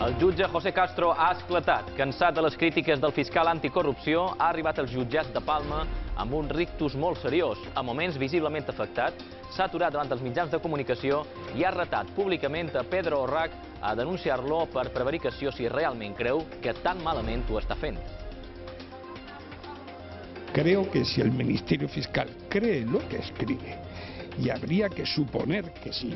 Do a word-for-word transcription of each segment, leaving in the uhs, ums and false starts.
El jutge José Castro ha esclatat. Cansat de les crítiques del fiscal anticorrupció, ha arribat als jutjats de Palma amb un rictus molt seriós. A moments visiblement afectat, s'ha aturat davant dels mitjans de comunicació i ha retat públicament a Pedro Orrac a denunciar-lo per prevaricació si realment creu que tan malament ho està fent. Creo que si el Ministerio Fiscal cree lo que escribe, y habría que suponer que sí,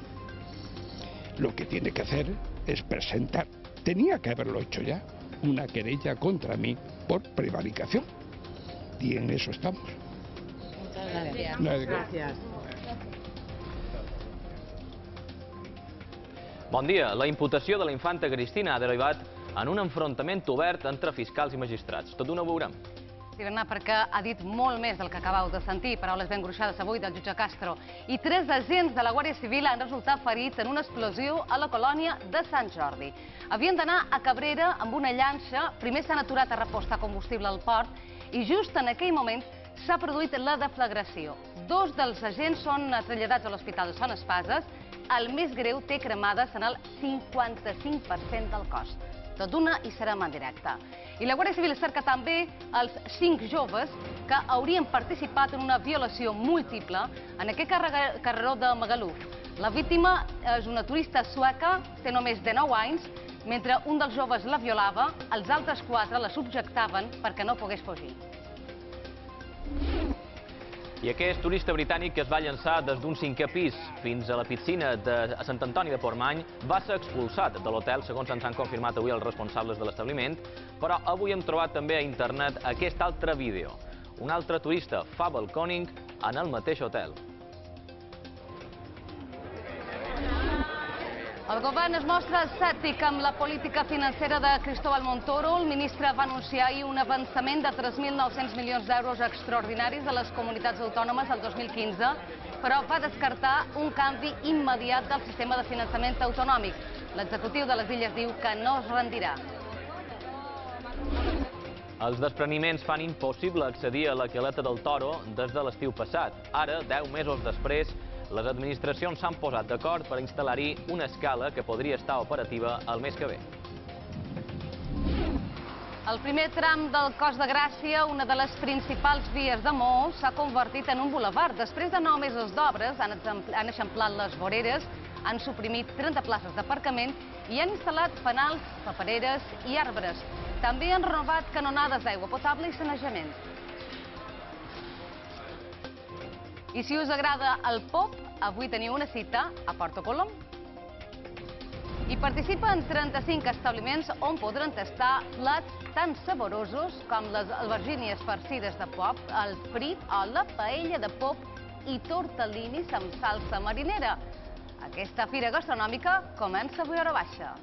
lo que tiene que hacer es presentar, tenía que haberlo hecho ya, una querella contra mí por prevaricación. Y en eso estamos. Muchas gracias. Gracias. Bon dia. La imputació de la infanta Cristina ha derivat en un enfrontament obert entre fiscals i magistrats. Tot d'una ho veurem. Sí, Bernat, perquè ha dit molt més del que acabeu de sentir, paraules ben gruixades avui del jutge Castro. I tres agents de la Guàrdia Civil han resultat ferits en una explosió a la colònia de Sant Jordi. Havien d'anar a Cabrera amb una llanxa, primer s'han aturat a repostar combustible al port i just en aquell moment s'ha produït la deflagració. Dos dels agents són traslladats a l'Hospital de Son Espases, el més greu té cremades en el cinquanta-cinc per cent del cos. Tot d'una i serem en directe. I la Guàrdia Civil cerca també els cinc joves que haurien participat en una violació múltiple en aquest carreró de Magaluf. La víctima és una turista sueca, té només dinou anys, mentre un dels joves la violava, els altres quatre la subjectaven perquè no pogués fugir. I aquest turista britànic que es va llançar des d'un cinquè pis fins a la piscina de Sant Antoni de Portmany va ser expulsat de l'hotel, segons ens han confirmat avui els responsables de l'establiment, però avui hem trobat també a internet aquest altre vídeo. Un altre turista fa balcòning en el mateix hotel. El govern es mostra escèptic amb la política financera de Cristóbal Montoro. El ministre va anunciar ahir un avançament de tres mil nou-cents milions d'euros extraordinaris a les comunitats autònomes el dos mil quinze, però va descartar un canvi immediat del sistema de finançament autonòmic. L'executiu de les Illes diu que no es rendirà. Els despreniments fan impossible accedir a la Caleta del Toro des de l'estiu passat. Ara, deu mesos després, les administracions s'han posat d'acord per instal·lar-hi una escala que podria estar operativa el mes que ve. El primer tram del Cos de Gràcia, una de les principals vies de Maó, s'ha convertit en un bulevard. Després de nou mesos d'obres, han eixamplat les voreres, han suprimit trenta places d'aparcament i han instal·lat fanals, papereres i arbres. També han renovat canonades d'aigua potable i sanejament. I si us agrada el pop, avui teniu una cita a Porto Colom. Hi participen trenta-cinc establiments on podran tastar plats tan saborosos com les albergínies farcides de pop, el frit o la paella de pop i tortellinis amb salsa marinera. Aquesta fira gastronòmica comença avui a hora baixa.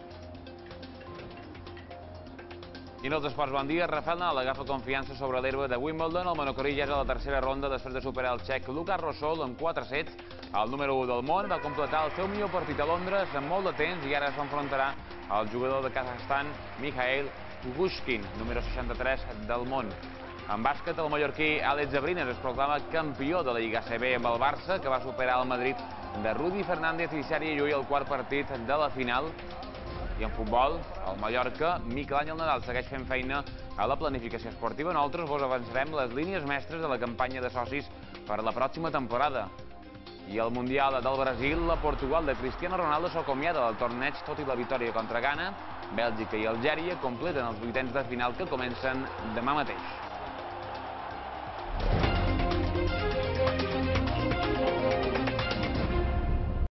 I en els esports, bon dia. Rafael Nadal agafa confiança sobre l'herba de Wimbledon. El monocorí ja és a la tercera ronda després de superar el txec Lucas Rosol en quatre sets. El número u del món va completar el seu millor partit a Londres en molt de temps i ara s'enfrontarà al jugador de Kazakhstan, Mikhail Kukushkin, número seixanta-tres del món. En bàsquet, el mallorquí Àlex Abrines es proclama campió de la Lliga A C B amb el Barça, que va superar el Madrid de Rudi Fernández i Sergi Llull el quart partit de la final. I en futbol, el Mallorca, Miquel Àngel Nadal segueix fent feina a la planificació esportiva. Nosaltres vos avançarem les línies mestres de la campanya de socis per la pròxima temporada. I el Mundial del Brasil, la Portugal de Cristiano Ronaldo s'acomiada del torneig, tot i la victòria contra Ghana. Bèlgica i Algèria completen els vuitens de final que comencen demà mateix.